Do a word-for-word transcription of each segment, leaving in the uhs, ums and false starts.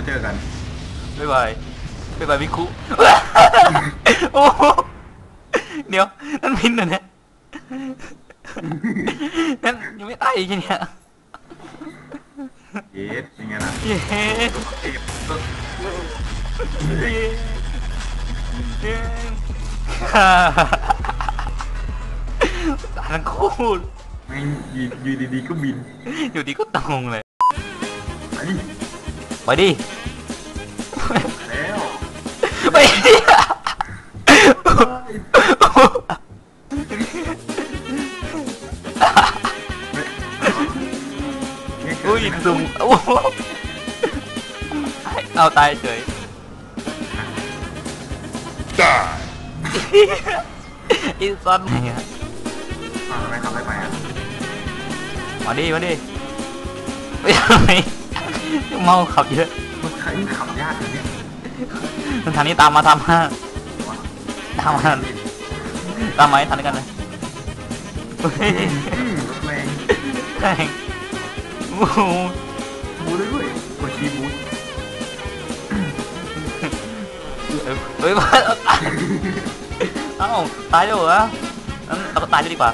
เจอกันบ๊ายบายบ๊ายบายมิคุโอ้เดี๋ยวนั่นพินเหรอเนี่ยนั่นยังไม่ตายอีกเนี่ยเย็ดยังไงนะเย็ดตายทั้งคู่ไม่ยืนยืนดีๆก็บินอยู่ดีก็ตรงเลยไปดิไปดิแล้วไปดิอุ้ยซุ่มโอ้เอาตายเฉยตายอีซันไงอะทำไมทำไม่ไปอ่ะมาดิมาดิไม่ทำไมเมาขับเยอะมันใครขับยากอย่างนี้มันทางนี้ตามมาทำฮะตามมาตามมาให้ทันกันเลยแรงแรงบูบูเลยด้วยกดคีบูเฮ้ยเอ้าตายแล้วเหรองั้นเราก็ตายเลยดีกว่า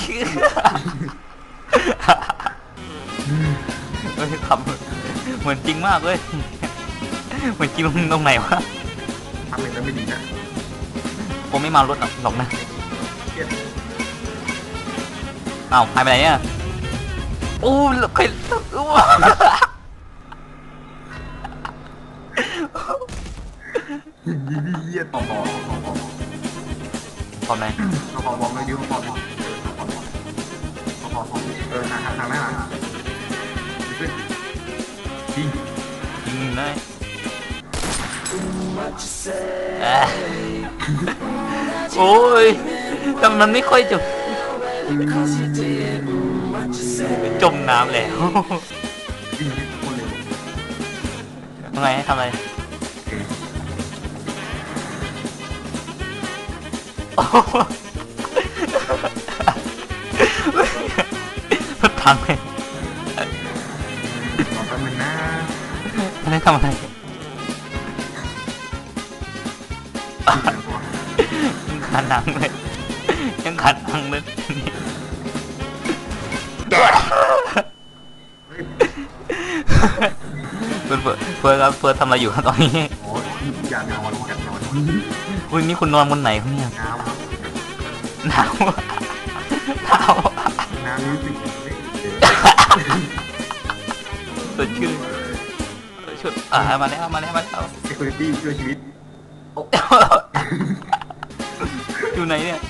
เฮ้ยขับเหมือนจริงมากเลยเหมือนจริงตรงไหนวะทำเป็นแล้วไม่ดีนะผมไม่มารถหรอกนะอ้าวหายไปไหนเนี่ยโอ้ใครยี่ยี่ยี่ต่อต่อต่อต่อตอนไหนต่อต่อบอกเลยดิวต่อต่อต่อต่อต่อต่อเออทางทางทางไหนอ่ะจริงจริงเลยโอ้ยแต่มันไม่ค่อยจะจมน้ำแล้วทำไงให้ทำอะไรมันทำไงต่อไปมันนะอะไรทำอะไรยังขาดหนังเลยยังขาดหนังเลยเฟิร์สเฟิร์สครับเฟิร์สทำอะไรอยู่ครับตอนนี้โอ้ยอย่านอนอย่านอนอุ้ยนี่คุณนอนบนไหนครับเนี่ยหนาวหนาวหนาวรู้สึกสดชื่นชุดอ่ามาแล้วมาแล้วมาแล้ว security ช่วยชีวิตอยู่ไหนเนี่ย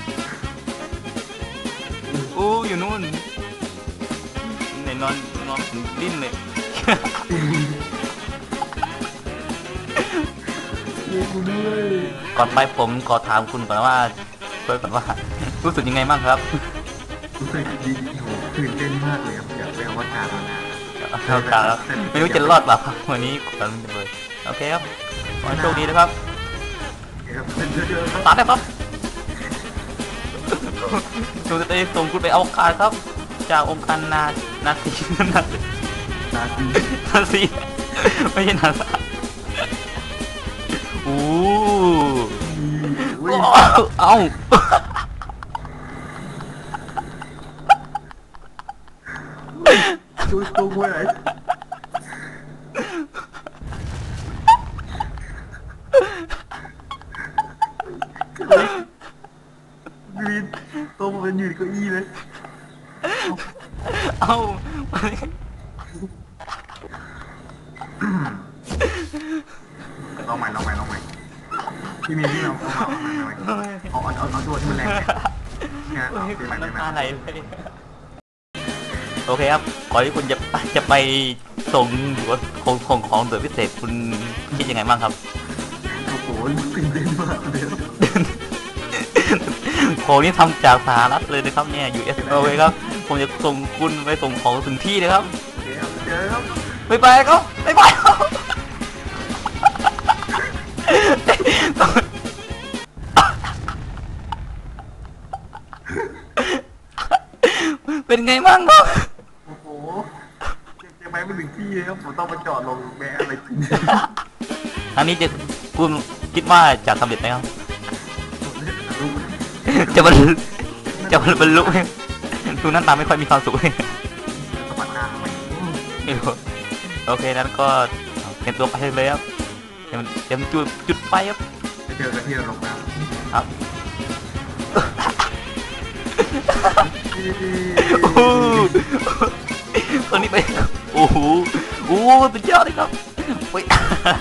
โอ้อยู่นู่นไหนนอนนอนดิ้นเลยก่อนไปผมขอถามคุณก่อนว่าเพื่อนก่อนว่ารู้สึกยังไงบ้างครับรู้สึกดีโหตื่นเต้นมากเลยครับอยากไปอวกาศแล้วนะอวกาศแล้วไม่รู้จะรอดเปล่าวันนี้กันเลยโอเคครับขอโชคดีนะครับตาได้ครับดูจะได้ส่งคุณไปอวกาศครับจากองค์การนานาซีนาซีนาซีนาซีไม่ใช่นาซาโอ้เอ้าช่วยตัวกูหน่อยลีนตัวมันเป็นอยู่ในเก้าอี้เลยเอ้าลองใหม่ลองใหม่ลองใหม่พี่มีพี่ลองเอาเอาเอาเอาเอาตัวที่มันแรงงานเอาไปใหม่ไปใหม่โอเคครับก่อนที่คุณจะจะไปส่งของของของตัวพิเศษคุณคิดยังไงบ้างครับโอ้โหตื่นเต้นมากเลยของนี้ทำจากสหรัฐเลยนะครับเนี่ย ยู เอส โอ ครับผมจะส่งคุณไปส่งของถึงที่เลยครับเดี๋ยวครับไปไปครับไปไปเป็นไงบ้างครับโอ้โหเจ็บไปไม่ถึงที่ครับผมต้องมาจอดลงแม่อะไรขึ้นครั้งนี้จะคุณคิดว่าจะสำเร็จไหมครับรู้จะบรรลุจะบรรลุไหมดูหน้าตาไม่ค่อยมีความสุขสมัครงานทำไมไม่รู้โอเคนั้นก็เตรียมตัวไปเลยครับเตรียมเตรียมจุดจุดไฟครับไปเจอกันที่โรงแรมครับโอ้โหตอนนี้ไปโอ้โหโอ้โหเป็นยอดเลยครับเฮ้ย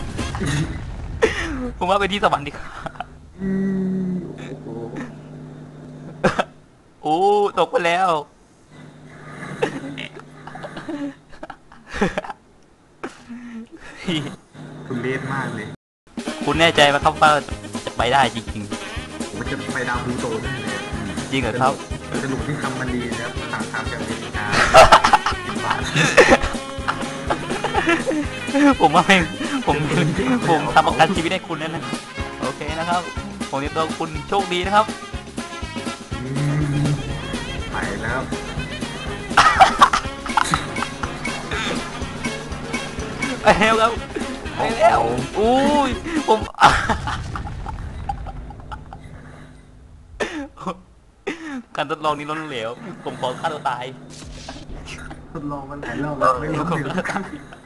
ผมว่าไปที่สวรรค์ดีกว่าอืมโอ้โหโอ้ตกไปแล้วคุณเลนมากเลยคุณแน่ใจไหมครับว่าจะไปได้จริงผมจะไปดาวพลูโตแน่เลยๆ จริงเหรอครับสรุปที่ทำมันดีนะครับทางทางจากอเมริกาสิบบาทผมว่าไม่ผมผมทำประกันชีวิตให้คุณนั่นนะโอเคนะครับ ผมเตรียมตัวคุณโชคดีนะครับอืมไปแล้วไปแล้วครับไปแล้วอุ้ยผมการทดลองนี้ล้มเหลวผมขอฆ่าตัวตายทดลองมันหลายรอบแล้วไม่ล้มเหลว